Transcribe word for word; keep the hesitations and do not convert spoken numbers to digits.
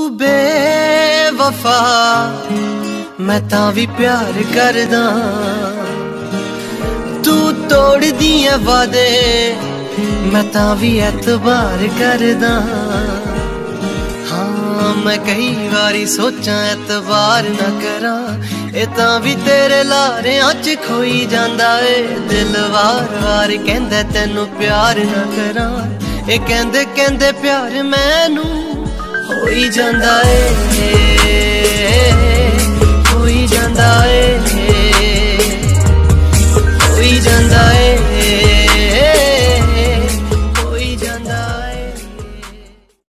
बेवफा मैं तां भी प्यार करदा, तू तोड़ दिए वादे मैं तां भी एतबार करदा। हाँ मैं कई बारी सोचा एतबार ना करा, ए तां भी तेरे लारेआं च खोई जांदा ए। दिल वार वार कहंदा तैनू प्यार ना करा, ए कहंदे कहंदे प्यार मैनू होई जांदा ए।